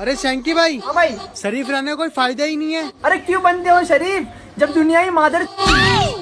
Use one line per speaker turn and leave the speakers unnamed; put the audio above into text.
अरे शंकी भाई,
हाँ भाई।
शरीफ रहने का कोई फायदा ही नहीं है।
अरे क्यों बनते हो शरीफ जब दुनिया ही मादर